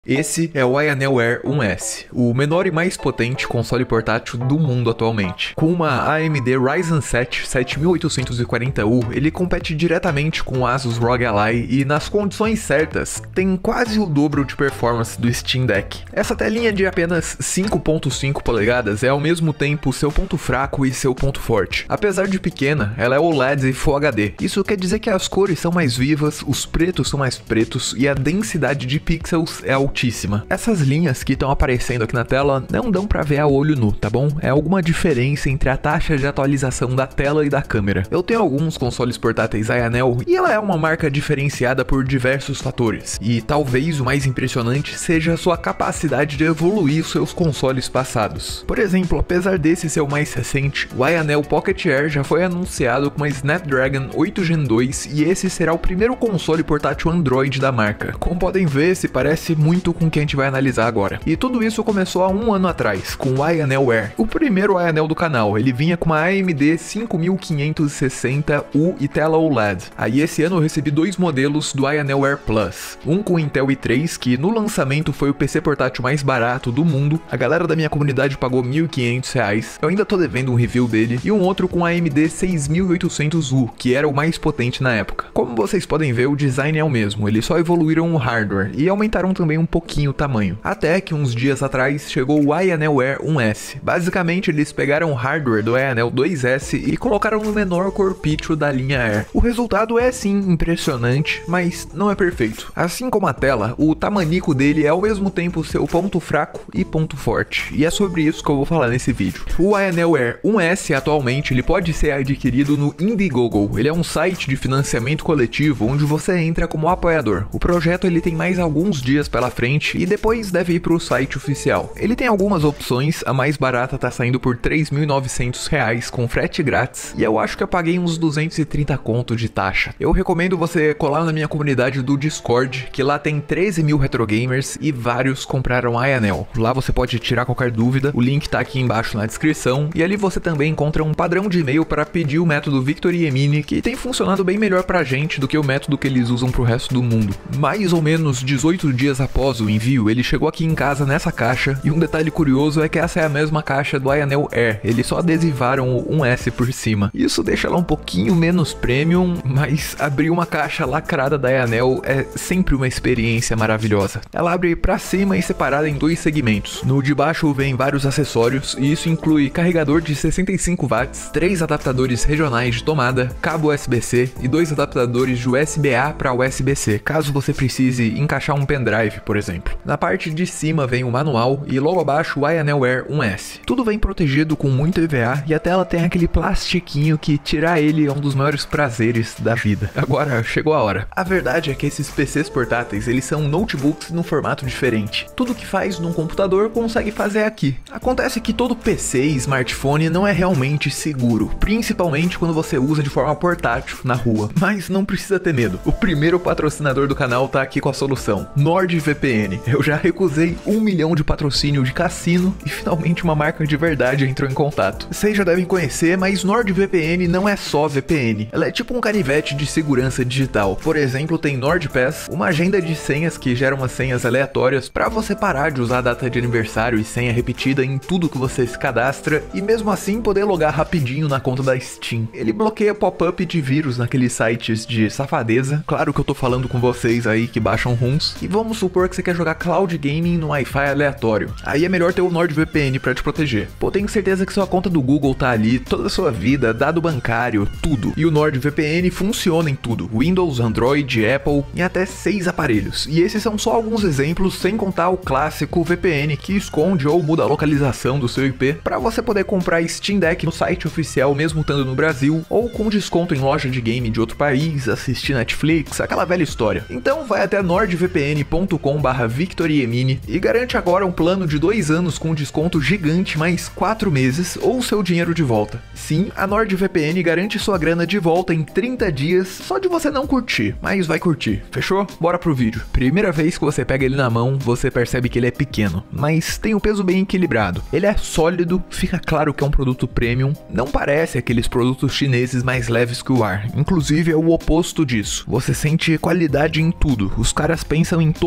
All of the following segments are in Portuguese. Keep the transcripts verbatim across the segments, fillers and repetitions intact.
Esse é o Ayanel um S, o menor e mais potente console portátil do mundo atualmente. Com uma A M D Ryzen sete sete mil oitocentos e quarenta U, ele compete diretamente com o Asus R O G Ally e, nas condições certas, tem quase o dobro de performance do Steam Deck. Essa telinha de apenas cinco ponto cinco polegadas é ao mesmo tempo seu ponto fraco e seu ponto forte. Apesar de pequena, ela é O L E D e Full H D. Isso quer dizer que as cores são mais vivas, os pretos são mais pretos e a densidade de pixels é altíssima. Essas linhas que estão aparecendo aqui na tela não dão pra ver a olho nu, tá bom? É alguma diferença entre a taxa de atualização da tela e da câmera. Eu tenho alguns consoles portáteis Ayanel e ela é uma marca diferenciada por diversos fatores. E talvez o mais impressionante seja a sua capacidade de evoluir seus consoles passados. Por exemplo, apesar desse ser o mais recente, o Ayanel Pocket Air já foi anunciado com uma Snapdragon oito Gen dois e esse será o primeiro console portátil Android da marca. Como podem ver, se parece muito com o que a gente vai analisar agora. E tudo isso começou há um ano atrás, com o Ayanel Air, o primeiro Ayanel do canal. Ele vinha com uma A M D cinco mil quinhentos e sessenta U e tela O L E D. Aí esse ano eu recebi dois modelos do Ayanel Air Plus, um com Intel i três, que no lançamento foi o P C portátil mais barato do mundo. A galera da minha comunidade pagou mil e quinhentos reais, eu ainda tô devendo um review dele, e um outro com A M D seis mil e oitocentos U, que era o mais potente na época. Como vocês podem ver, o design é o mesmo, eles só evoluíram o hardware e aumentaram também um pouquinho o tamanho. Até que uns dias atrás chegou o Ayanel Air um S. Basicamente eles pegaram o hardware do Ayanel dois S e colocaram no menor corpício da linha Air. O resultado é sim impressionante, mas não é perfeito. Assim como a tela, o tamanico dele é ao mesmo tempo seu ponto fraco e ponto forte. E é sobre isso que eu vou falar nesse vídeo. O Ayanel Air um S atualmente ele pode ser adquirido no Indiegogo. Ele é um site de financiamento coletivo onde você entra como apoiador. O projeto ele tem mais alguns dias pela frente e depois deve ir para o site oficial. Ele tem algumas opções, a mais barata tá saindo por três mil e novecentos reais com frete grátis e eu acho que eu paguei uns duzentos e trinta conto de taxa. Eu recomendo você colar na minha comunidade do Discord, que lá tem treze mil retrogamers e vários compraram Ayanel. Lá você pode tirar qualquer dúvida, o link tá aqui embaixo na descrição e ali você também encontra um padrão de e-mail para pedir o método Victor Yemini, que tem funcionado bem melhor pra gente do que o método que eles usam pro resto do mundo. Mais ou menos dezoito dias após o envio, ele chegou aqui em casa nessa caixa, e um detalhe curioso é que essa é a mesma caixa do Ayanel Air, eles só adesivaram o um S por cima. Isso deixa ela um pouquinho menos premium, mas abrir uma caixa lacrada da Ayanel é sempre uma experiência maravilhosa. Ela abre pra cima e separada em dois segmentos. No de baixo vem vários acessórios, e isso inclui carregador de sessenta e cinco watts, três adaptadores regionais de tomada, cabo U S B C e dois adaptadores de U S B A para U S B C, caso você precise encaixar um pendrive, por exemplo. Na parte de cima vem o manual e logo abaixo o Ayanel Air um S. Tudo vem protegido com muito E V A e a tela tem aquele plastiquinho que tirar ele é um dos maiores prazeres da vida. Agora chegou a hora. A verdade é que esses P Cs portáteis eles são notebooks num formato diferente. Tudo que faz num computador consegue fazer aqui. Acontece que todo P C e smartphone não é realmente seguro, principalmente quando você usa de forma portátil na rua. Mas não precisa ter medo. O primeiro patrocinador do canal tá aqui com a solução: NordVPN. Eu já recusei um milhão de patrocínio de cassino e finalmente uma marca de verdade entrou em contato. Vocês já devem conhecer, mas NordVPN não é só V P N. Ela é tipo um canivete de segurança digital. Por exemplo, tem NordPass, uma agenda de senhas que gera umas senhas aleatórias para você parar de usar a data de aniversário e senha repetida em tudo que você se cadastra e mesmo assim poder logar rapidinho na conta da Steam. Ele bloqueia pop-up de vírus naqueles sites de safadeza. Claro que eu tô falando com vocês aí que baixam ROMs. E vamos supor que você quer jogar cloud gaming no Wi-Fi aleatório. Aí é melhor ter o NordVPN para te proteger. Pô, tenho certeza que sua conta do Google tá ali, toda a sua vida, dado bancário, tudo. E o NordVPN funciona em tudo: Windows, Android, Apple, em até seis aparelhos. E esses são só alguns exemplos, sem contar o clássico V P N que esconde ou muda a localização do seu I P para você poder comprar Steam Deck no site oficial mesmo estando no Brasil, ou com desconto em loja de game de outro país, assistir Netflix, aquela velha história. Então vai até nordvpn ponto com barra Victor Yemini e garante agora um plano de dois anos com desconto gigante mais quatro meses ou seu dinheiro de volta. Sim, a NordVPN garante sua grana de volta em trinta dias só de você não curtir, mas vai curtir, fechou? Bora pro vídeo. Primeira vez que você pega ele na mão, você percebe que ele é pequeno, mas tem o peso bem equilibrado. Ele é sólido, fica claro que é um produto premium, não parece aqueles produtos chineses mais leves que o ar, inclusive é o oposto disso. Você sente qualidade em tudo, os caras pensam em todos os detalhes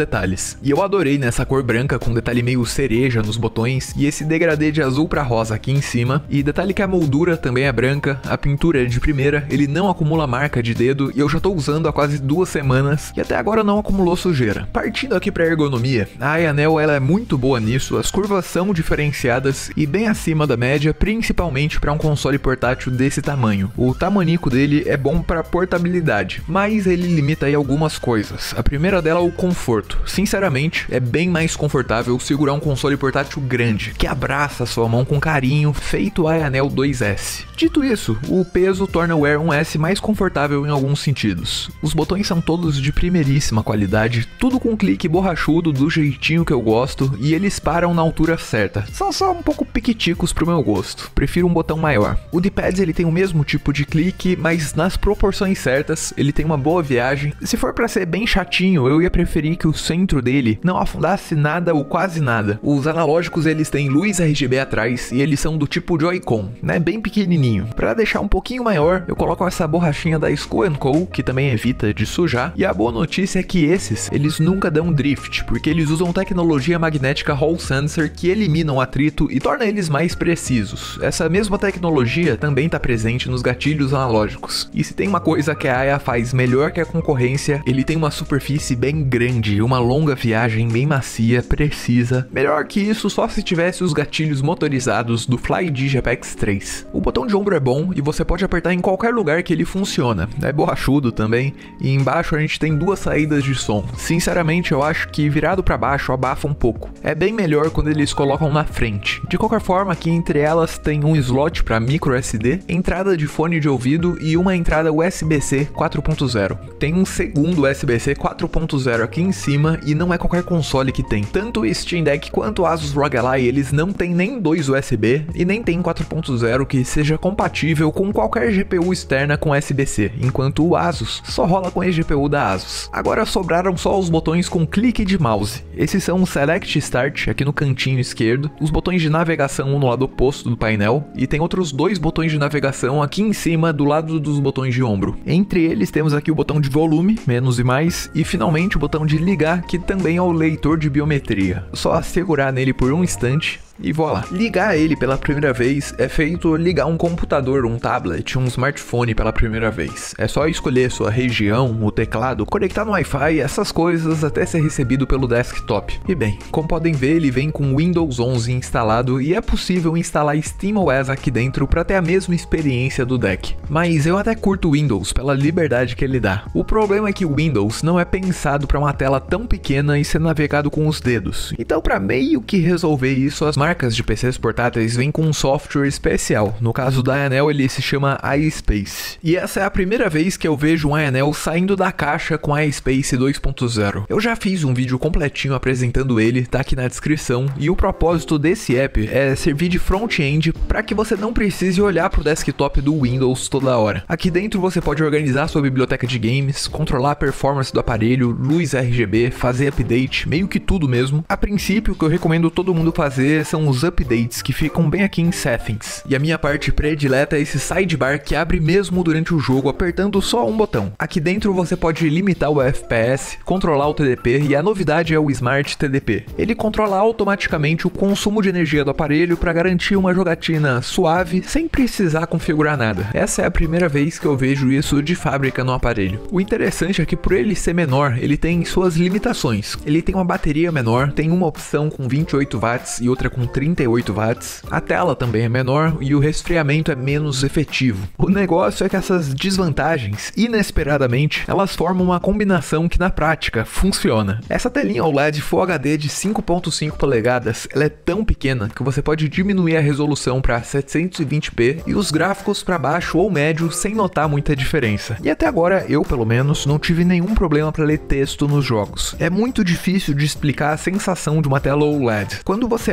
detalhes. E eu adorei nessa cor branca com detalhe meio cereja nos botões e esse degradê de azul para rosa aqui em cima. E detalhe que a moldura também é branca, a pintura é de primeira, ele não acumula marca de dedo e eu já tô usando há quase duas semanas e até agora não acumulou sujeira. Partindo aqui para ergonomia, a Ayanel ela é muito boa nisso, as curvas são diferenciadas e bem acima da média, principalmente para um console portátil desse tamanho. O tamanico dele é bom para portabilidade, mas ele limita aí algumas coisas. A primeira dela é o conforto. Sinceramente, é bem mais confortável segurar um console portátil grande, que abraça a sua mão com carinho, feito a Ayanel dois S. Dito isso, o peso torna o Air um S mais confortável em alguns sentidos. Os botões são todos de primeiríssima qualidade, tudo com clique borrachudo do jeitinho que eu gosto e eles param na altura certa. São só um pouco piquiticos pro meu gosto, prefiro um botão maior. O D-pad ele tem o mesmo tipo de clique, mas nas proporções certas, ele tem uma boa viagem. Se for pra ser bem chatinho, eu ia preferir que o centro dele não afundasse nada ou quase nada. Os analógicos eles têm luz R G B atrás e eles são do tipo Joy-Con, né, bem pequenininho. Para deixar um pouquinho maior, eu coloco essa borrachinha da Skol and Co, que também evita de sujar. E a boa notícia é que esses, eles nunca dão drift, porque eles usam tecnologia magnética Hall Sensor que eliminam atrito e torna eles mais precisos. Essa mesma tecnologia também está presente nos gatilhos analógicos. E se tem uma coisa que a Aya faz melhor que a concorrência, ele tem uma superfície bem grande, uma longa viagem bem macia, precisa. Melhor que isso só se tivesse os gatilhos motorizados do FlyDigi Apex três. O botão de ombro é bom e você pode apertar em qualquer lugar que ele funciona. É borrachudo também e embaixo a gente tem duas saídas de som. Sinceramente eu acho que virado para baixo abafa um pouco. É bem melhor quando eles colocam na frente. De qualquer forma, aqui entre elas tem um slot para micro S D, entrada de fone de ouvido e uma entrada U S B C quatro ponto zero. Tem um segundo U S B C quatro ponto zero aqui em cima e não é qualquer console que tem. Tanto o Steam Deck quanto o Asus R O G Ally eles não tem nem dois U S B e nem tem quatro ponto zero que seja compatível com qualquer G P U externa com U S B C, enquanto o Asus só rola com a G P U da Asus. Agora sobraram só os botões com clique de mouse. Esses são o Select Start aqui no cantinho esquerdo, os botões de navegação um no lado oposto do painel e tem outros dois botões de navegação aqui em cima do lado dos botões de ombro. Entre eles temos aqui o botão de volume, menos e mais, e finalmente o botão de ligar, que também é o leitor de biometria. Só segurar nele por um instante e voilá. Ligar ele pela primeira vez é feito ligar um computador, um tablet, um smartphone pela primeira vez. É só escolher sua região, o teclado, conectar no Wi-Fi, essas coisas até ser recebido pelo desktop. E bem, como podem ver, ele vem com Windows onze instalado e é possível instalar SteamOS aqui dentro para ter a mesma experiência do deck. Mas eu até curto o Windows pela liberdade que ele dá. O problema é que o Windows não é pensado para uma tela tão pequena e ser navegado com os dedos. Então, para meio que resolver isso, as marcas de P Cs portáteis vêm com um software especial. No caso da Ayanel, ele se chama iSpace. E essa é a primeira vez que eu vejo um Ayanel saindo da caixa com iSpace dois ponto zero. Eu já fiz um vídeo completinho apresentando ele, tá aqui na descrição, e o propósito desse app é servir de front-end para que você não precise olhar para o desktop do Windows toda hora. Aqui dentro você pode organizar sua biblioteca de games, controlar a performance do aparelho, luz R G B, fazer update, meio que tudo mesmo. A princípio, o que eu recomendo todo mundo fazer são os updates que ficam bem aqui em Settings. E a minha parte predileta é esse sidebar que abre mesmo durante o jogo apertando só um botão. Aqui dentro você pode limitar o F P S, controlar o T D P e a novidade é o Smart T D P. Ele controla automaticamente o consumo de energia do aparelho para garantir uma jogatina suave sem precisar configurar nada. Essa é a primeira vez que eu vejo isso de fábrica no aparelho. O interessante é que por ele ser menor, ele tem suas limitações. Ele tem uma bateria menor, tem uma opção com vinte e oito watts e outra com trinta e oito watts, a tela também é menor e o resfriamento é menos efetivo. O negócio é que essas desvantagens, inesperadamente, elas formam uma combinação que na prática funciona. Essa telinha O L E D Full H D de cinco ponto cinco polegadas, ela é tão pequena que você pode diminuir a resolução para setecentos e vinte p e os gráficos para baixo ou médio sem notar muita diferença. E até agora, eu pelo menos, não tive nenhum problema para ler texto nos jogos. É muito difícil de explicar a sensação de uma tela O L E D. Quando você olha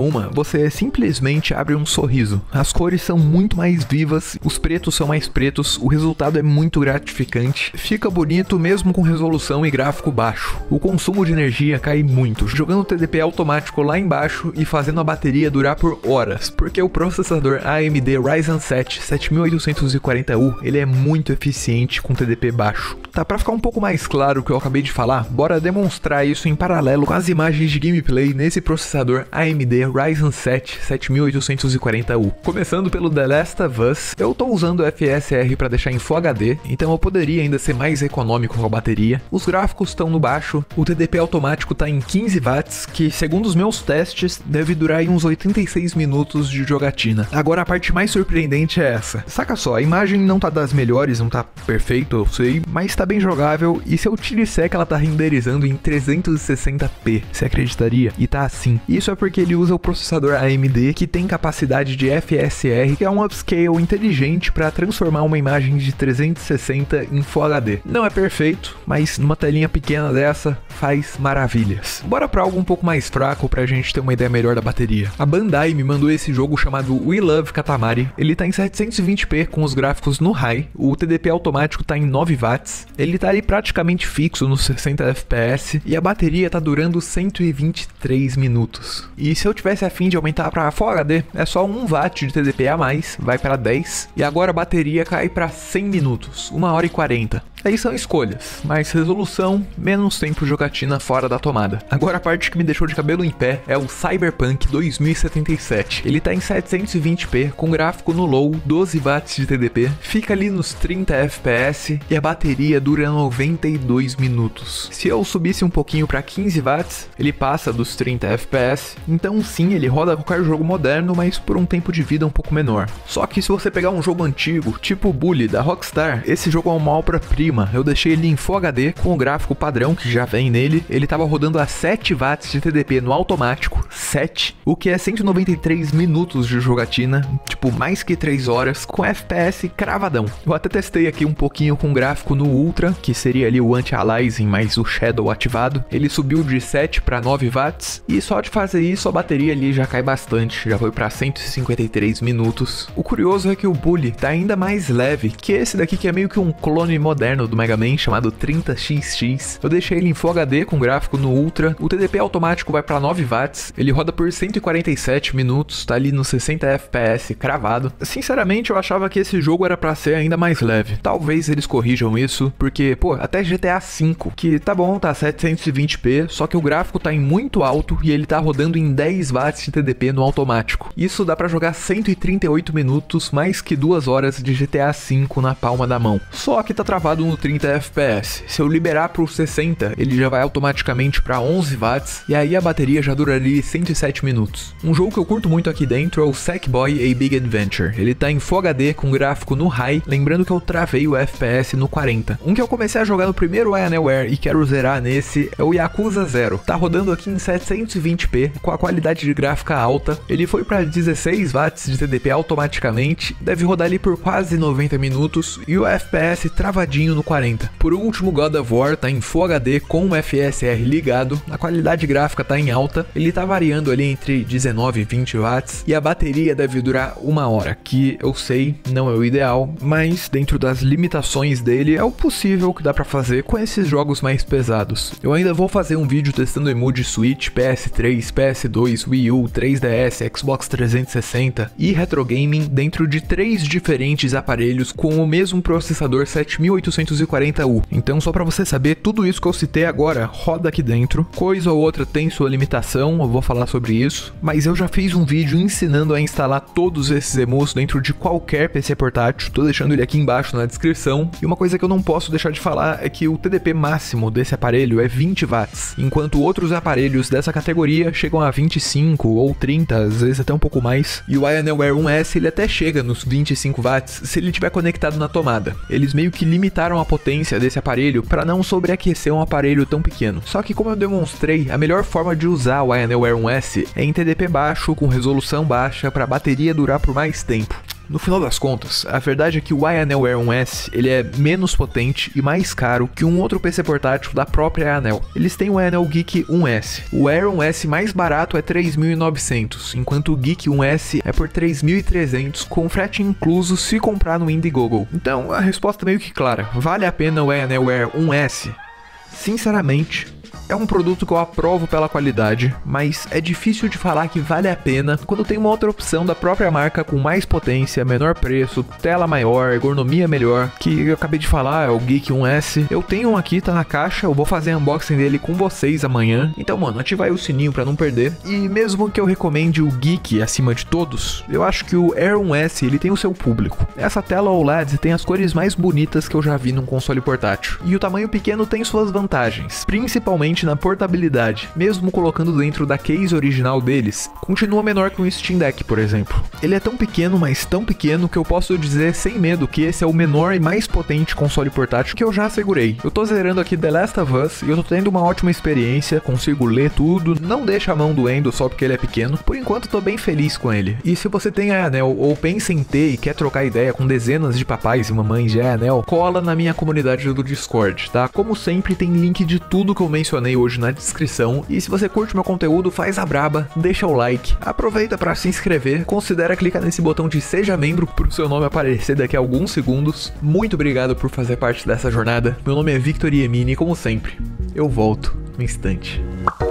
uma, você simplesmente abre um sorriso. As cores são muito mais vivas, os pretos são mais pretos, o resultado é muito gratificante, fica bonito mesmo com resolução e gráfico baixo. O consumo de energia cai muito, jogando o T D P automático lá embaixo e fazendo a bateria durar por horas, porque o processador A M D Ryzen sete sete mil oitocentos e quarenta U, ele é muito eficiente com T D P baixo. Tá, pra ficar um pouco mais claro o que eu acabei de falar, bora demonstrar isso em paralelo com as imagens de gameplay nesse processador A M D Ryzen sete sete mil oitocentos e quarenta U. Começando pelo The Last of Us, eu tô usando o F S R para deixar em Full H D, então eu poderia ainda ser mais econômico com a bateria. Os gráficos estão no baixo, o T D P automático tá em quinze watts, que segundo os meus testes, deve durar aí uns oitenta e seis minutos de jogatina. Agora a parte mais surpreendente é essa. Saca só, a imagem não tá das melhores, não tá perfeito, eu sei, mas tá bem jogável, e se eu te disser que ela tá renderizando em trezentos e sessenta p, você acreditaria? E tá assim. Isso é porque ele usa o processador A M D, que tem capacidade de F S R, que é um upscale inteligente para transformar uma imagem de trezentos e sessenta em Full H D. Não é perfeito, mas numa telinha pequena dessa, faz maravilhas. Bora pra algo um pouco mais fraco pra gente ter uma ideia melhor da bateria. A Bandai me mandou esse jogo chamado We Love Katamari. Ele tá em setecentos e vinte p com os gráficos no high, o T D P automático tá em nove watts, ele tá ali praticamente fixo nos sessenta F P S e a bateria tá durando cento e vinte e três minutos. E se eu tivesse a fim de aumentar pra Full H D, é só um watt de T D P a mais, vai para dez, e agora a bateria cai para cem minutos, uma hora e quarenta. Aí são escolhas, mais resolução, menos tempo de jogatina fora da tomada. Agora a parte que me deixou de cabelo em pé é o Cyberpunk dois mil e setenta e sete. Ele tá em setecentos e vinte p, com gráfico no low, doze watts de T D P, fica ali nos trinta F P S e a bateria dura noventa e dois minutos. Se eu subisse um pouquinho para quinze watts, ele passa dos trinta F P S, então sim, ele roda qualquer jogo moderno, mas por um tempo de vida um pouco menor. Só que se você pegar um jogo antigo, tipo o Bully da Rockstar, esse jogo é uma obra-prima. Eu deixei ele em Full H D com o gráfico padrão que já vem nele. Ele tava rodando a sete watts de T D P no automático, sete, o que é cento e noventa e três minutos de jogatina, tipo mais que três horas, com F P S cravadão. Eu até testei aqui um pouquinho com o gráfico no Ultra, que seria ali o Anti-Aliasing mais o Shadow ativado. Ele subiu de sete para nove watts e só de fazer isso a bateria ali já cai bastante, já foi para cento e cinquenta e três minutos. O curioso é que o Bully tá ainda mais leve que esse daqui, que é meio que um clone moderno do Mega Man chamado trinta X X. Eu deixei ele em Full H D com gráfico no Ultra. O T D P automático vai para nove watts. Ele roda por cento e quarenta e sete minutos, tá ali nos sessenta F P S cravado. Sinceramente, eu achava que esse jogo era para ser ainda mais leve. Talvez eles corrijam isso, porque, pô, até G T A cinco, que tá bom, tá setecentos e vinte p, só que o gráfico tá em muito alto e ele tá rodando em dez watts de T D P no automático. Isso dá para jogar cento e trinta e oito minutos, mais que duas horas de G T A cinco na palma da mão. Só que tá travado no trinta F P S. Se eu liberar pro sessenta, ele já vai automaticamente para onze watts e aí a bateria já duraria cento e sete minutos. Um jogo que eu curto muito aqui dentro é o Sackboy: A Big Adventure. Ele tá em Full H D com gráfico no high, lembrando que eu travei o F P S no quarenta. Um que eu comecei a jogar no primeiro Alienware e quero zerar nesse é o Yakuza Zero. Tá rodando aqui em setecentos e vinte p com a qualidade de gráfica alta. Ele foi para dezesseis watts de T D P automaticamente, deve rodar ali por quase noventa minutos e o F P S travadinho no quarenta. Por último, God of War tá em Full H D com o F S R ligado, a qualidade gráfica tá em alta, ele tá variando ali entre dezenove e vinte watts e a bateria deve durar uma hora, que eu sei não é o ideal, mas dentro das limitações dele é o possível que dá pra fazer com esses jogos mais pesados. Eu ainda vou fazer um vídeo testando emu de Switch, P S três, P S dois, Wii U, três D S, Xbox trezentos e sessenta e Retro Gaming dentro de três diferentes aparelhos com o mesmo processador sete mil oitocentos e quarenta U. Então, só pra você saber, tudo isso que eu citei agora roda aqui dentro. Coisa ou outra tem sua limitação, eu vou falar sobre isso, mas eu já fiz um vídeo ensinando a instalar todos esses emus dentro de qualquer P C portátil, tô deixando ele aqui embaixo na descrição. E uma coisa que eu não posso deixar de falar é que o T D P máximo desse aparelho é vinte watts, enquanto outros aparelhos dessa categoria chegam a vinte e cinco ou trinta, às vezes até um pouco mais. E o Alienware um S ele até chega nos vinte e cinco watts se ele estiver conectado na tomada. Eles meio que limitaram a potência desse aparelho para não sobreaquecer um aparelho tão pequeno. Só que, como eu demonstrei, a melhor forma de usar o Alienware um S é em T D P baixo, com resolução baixa, para a bateria durar por mais tempo. No final das contas, a verdade é que o Ayanel Air um S ele é menos potente e mais caro que um outro P C portátil da própria Ayanel. Eles têm o Ayanel Geek um S. O Air um S mais barato é três mil e novecentos, enquanto o Geek um S é por três mil e trezentos com frete incluso se comprar no Indiegogo. Então a resposta é meio que clara, vale a pena o Ayanel Air um S? Sinceramente, é um produto que eu aprovo pela qualidade, mas é difícil de falar que vale a pena quando tem uma outra opção da própria marca com mais potência, menor preço, tela maior, ergonomia melhor, que eu acabei de falar, é o Geek um S. Eu tenho um aqui, tá na caixa, eu vou fazer unboxing dele com vocês amanhã. Então, mano, ativa aí o sininho pra não perder. E mesmo que eu recomende o Geek acima de todos, eu acho que o Air um S, ele tem o seu público. Essa tela O L E D tem as cores mais bonitas que eu já vi num console portátil. E o tamanho pequeno tem suas vantagens, principalmente na portabilidade. Mesmo colocando dentro da case original deles, continua menor que um Steam Deck, por exemplo. Ele é tão pequeno, mas tão pequeno, que eu posso dizer sem medo que esse é o menor e mais potente console portátil que eu já segurei. Eu tô zerando aqui The Last of Us e eu tô tendo uma ótima experiência, consigo ler tudo, não deixa a mão doendo só porque ele é pequeno. Por enquanto tô bem feliz com ele. E se você tem a Ayanel ou pensa em ter e quer trocar ideia com dezenas de papais e mamães de Ayanel, cola na minha comunidade do Discord, tá? Como sempre, tem link de tudo que eu mencionei hoje na descrição, e se você curte meu conteúdo, faz a braba, deixa o like, aproveita para se inscrever, considera clicar nesse botão de seja membro pro seu nome aparecer daqui a alguns segundos. Muito obrigado por fazer parte dessa jornada. Meu nome é Victor Iemini e como sempre, eu volto no instante.